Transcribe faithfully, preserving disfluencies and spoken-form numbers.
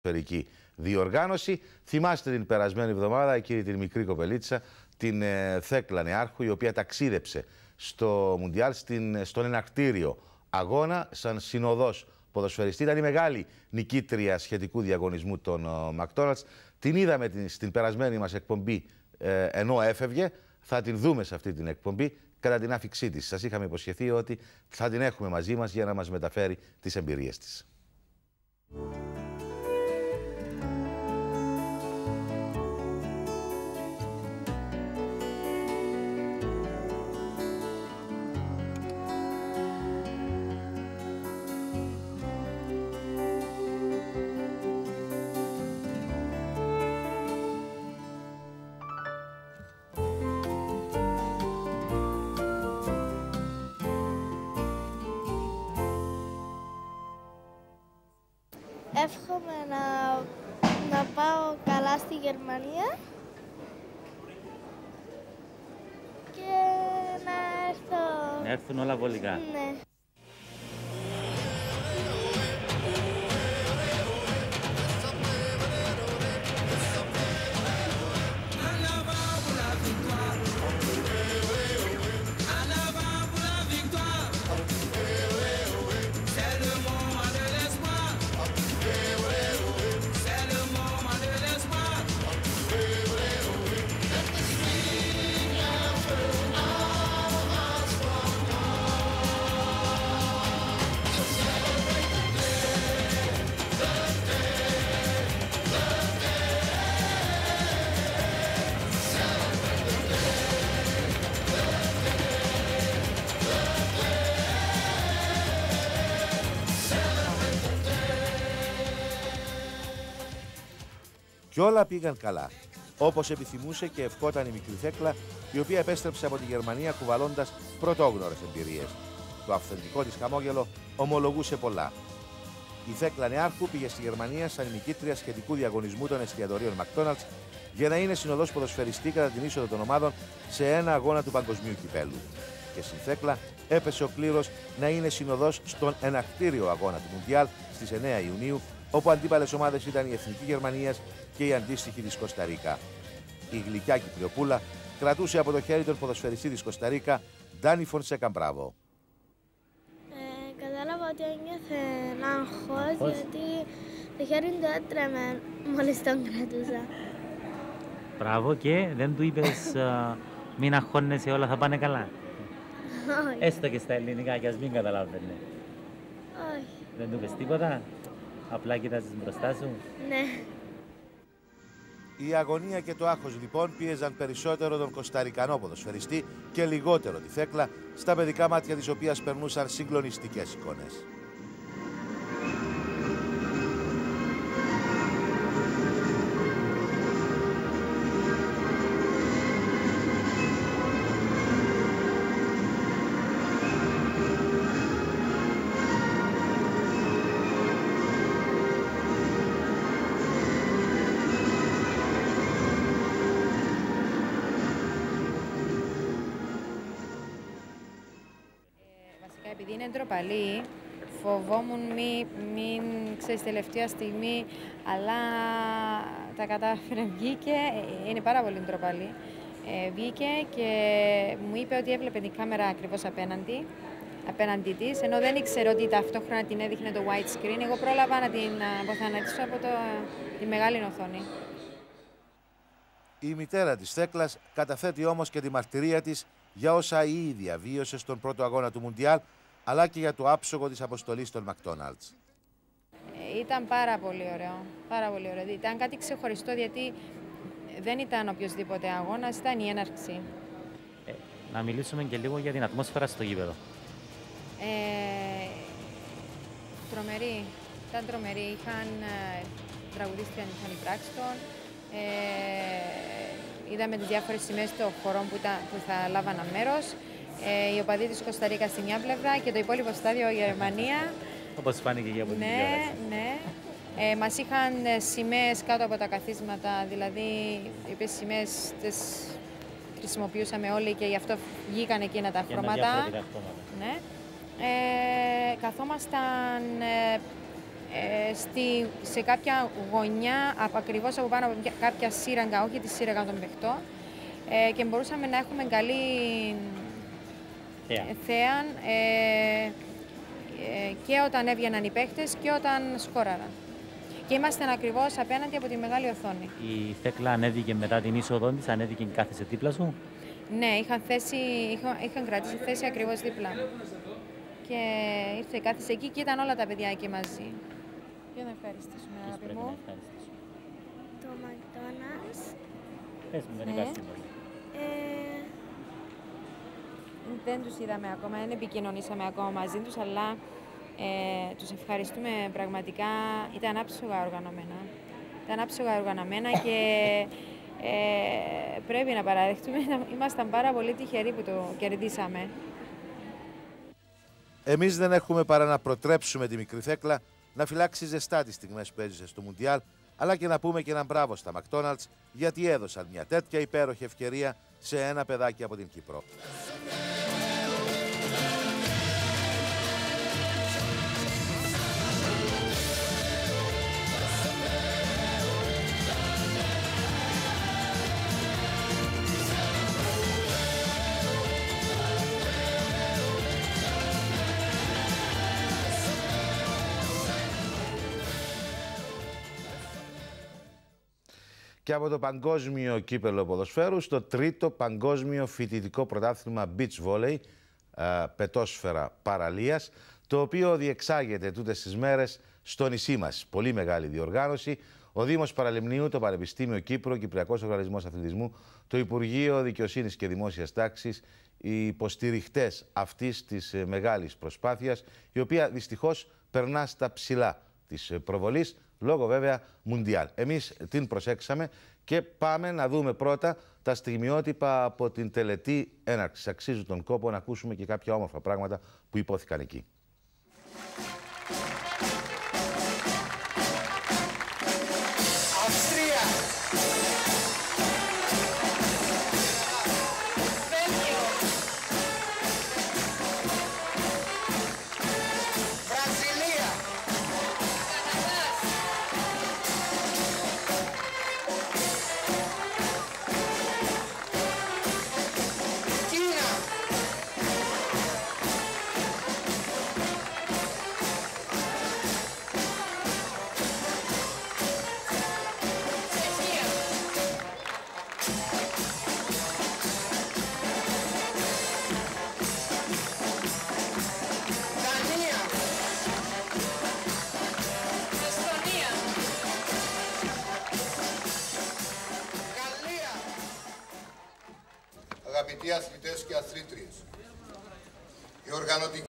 ποδοσφαιρική διοργάνωση. Θυμάστε την περασμένη εβδομάδα εκείνη την μικρή κοπελίτσα, την ε, Θέκλα Νεάρχου, η οποία ταξίδεψε στο Μουντιάλ, στην, στον ενακτήριο αγώνα, σαν συνοδός ποδοσφαιριστή. Ήταν η μεγάλη νικήτρια σχετικού διαγωνισμού των McDonald's. Την είδαμε την, στην περασμένη μας εκπομπή ε, ενώ έφευγε. Θα την δούμε σε αυτή την εκπομπή κατά την άφηξή της. Σας είχαμε υποσχεθεί ότι θα την έχουμε μαζί μας για να μας μεταφέρει τις εμπειρίες της. Εύχομαι να, να πάω καλά στη Γερμανία και να έρθω... Να έρθουν όλα βολικά. Ναι. Και όλα πήγαν καλά, όπως επιθυμούσε και ευχόταν η μικρή Θέκλα, η οποία επέστρεψε από τη Γερμανία κουβαλώντας πρωτόγνωρες εμπειρίες. Το αυθεντικό της χαμόγελο ομολογούσε πολλά. Η Θέκλα Νεάρχου πήγε στη Γερμανία σαν νικήτρια σχετικού διαγωνισμού των εστιατορίων McDonald's για να είναι συνοδός ποδοσφαιριστή κατά την είσοδο των ομάδων σε ένα αγώνα του παγκοσμίου κυπέλου. Και στην Θέκλα έπεσε ο κλήρος να είναι συνοδός στον ενακτήριο αγώνα του Μουντιάλ στις εννέα Ιουνίου, όπου αντίπαλες ομάδες ήταν η Εθνική Γερμανίας και η αντίστοιχη της Κοσταρίκα. Η γλυκιά Κυπριοπούλα κρατούσε από το χέρι τον ποδοσφαιριστή της Κοσταρίκα, Ντάνι Φονσέκα Μπράβο. Ε, κατάλαβα ότι ένιωθε άγχος, γιατί το χέρι του έτρεμε μόλις τον κρατούσα. Μπράβο, και δεν του είπες uh, μην αγχώνεσαι, όλα θα πάνε καλά? Όχι. Έστω και στα ελληνικά, κι ας μην καταλάβαινε. Όχι. Δεν του είπες τίποτα? Απλά κοιτάζεις μπροστά σου? Ναι. Η αγωνία και το άγχος λοιπόν πίεζαν περισσότερο τον κοσταρικανό ποδοσφαιριστή και λιγότερο τη Θέκλα, στα παιδικά μάτια της οποίας περνούσαν συγκλονιστικές εικόνες. Επειδή είναι ντροπαλή, φοβόμουν μην, μην ξέρεις τελευταία στιγμή, αλλά τα κατάφερε, βγήκε, είναι πάρα πολύ ντροπαλή. Ε, βγήκε και μου είπε ότι έβλεπε την κάμερα ακριβώς απέναντι, απέναντι της, ενώ δεν ήξερε ότι ταυτόχρονα την έδειχνε το widescreen. Εγώ πρόλαβα να την αποθανατήσω από το, τη μεγάλη οθόνη. Η μητέρα της Θέκλας καταθέτει όμως και τη μαρτυρία της για όσα η ίδια βίωσε στον πρώτο αγώνα του Μουντιάλ, αλλά και για το άψογο της αποστολής των McDonald's. Ε, ήταν πάρα πολύ ωραίο, πάρα πολύ ωραίο. Ήταν κάτι ξεχωριστό, γιατί δεν ήταν οποιοσδήποτε αγώνας, ήταν η έναρξη. Ε, να μιλήσουμε και λίγο για την ατμόσφαιρα στο γήπεδο. Ε, τρομερή, ήταν τρομερή. Είχαν ε, τραγουδίστρια, είχαν η Πράξτον. Ε, είδαμε τις διάφορες σημαίες των χωρών που, ήταν, που θα λάβαναν μέρος. Ε, οι οπαδοί της Κοσταρίκα στη μια πλευρά και το υπόλοιπο στάδιο η Γερμανία. Όπως φάνηκε και από την ναι, τηλεόραση. ναι. Ε, μας είχαν σημαίες κάτω από τα καθίσματα, δηλαδή οι οποίες σημαίες τις χρησιμοποιούσαμε όλοι και γι' αυτό βγήκαν εκείνα τα χρώματα. χρώματα. Ναι. Ε, καθόμασταν ε, ε, στη, σε κάποια γωνιά, ακριβώς από πάνω από κάποια σύραγγα, όχι τη σύραγγα των παιχτών, ε, και μπορούσαμε να έχουμε καλή θέα, θέα ε, ε, και όταν έβγαιναν οι παίχτες και όταν σκόραραν. Και ήμασταν ακριβώς απέναντι από τη μεγάλη οθόνη. Η Θέκλα ανέβηκε μετά την είσοδο της, ανέβηκε και κάθεσε δίπλα σου. Ναι, είχαν, θέση, είχαν, είχαν κρατήσει θέση ακριβώς δίπλα. Και ήρθε, κάθισε εκεί και ήταν όλα τα παιδιά εκεί μαζί. Ποιο να ευχαριστήσουμε, αγάπη μου? Το McDonald's. Πες μου, δεν Ναι. υπάρχει πολύ. Ε, Δεν τους είδαμε ακόμα, δεν επικοινωνήσαμε ακόμα μαζί τους, αλλά ε, τους ευχαριστούμε πραγματικά. Ήταν άψογα οργανωμένα. Ήταν άψογα οργανωμένα και ε, πρέπει να παραδεχτούμε, ήμασταν πάρα πολύ τυχεροί που το κερδίσαμε. Εμείς δεν έχουμε παρά να προτρέψουμε τη μικρή Θέκλα να φυλάξει ζεστά τις στιγμές που έζησε στο Μουντιάλ, αλλά και να πούμε και έναν μπράβο στα McDonald's γιατί έδωσαν μια τέτοια υπέροχη ευκαιρία σε ένα παιδάκι από την Κύπρο. Και από το παγκόσμιο κύπελλο ποδοσφαίρου στο τρίτο παγκόσμιο φοιτητικό πρωτάθλημα beach volley, πετόσφαιρα παραλίας, το οποίο διεξάγεται τούτες τις μέρες στο νησί μας. Πολύ μεγάλη διοργάνωση. Ο Δήμος Παραλιμνίου, το Πανεπιστήμιο Κύπρου, ο Κυπριακός Οργανισμός Αθλητισμού, το Υπουργείο Δικαιοσύνης και Δημόσιας Τάξης, οι υποστηριχτές αυτής της μεγάλης προσπάθειας, η οποία δυστυχώς περνά στα ψηλά της προβολής, λόγω βέβαια Μουντιάλ. Εμείς την προσέξαμε και πάμε να δούμε πρώτα τα στιγμιότυπα από την τελετή έναρξης. Αξίζει τον κόπο να ακούσουμε και κάποια όμορφα πράγματα που υπόθηκαν εκεί. Αυστρία. Βέλγιο. Βραζιλία. Καναδάς. Κίνα. Τσεχία. Δανία. Εστονία. Γαλλία. Αγαπητοί αθλητές και αθλήτριες, η οργανωτική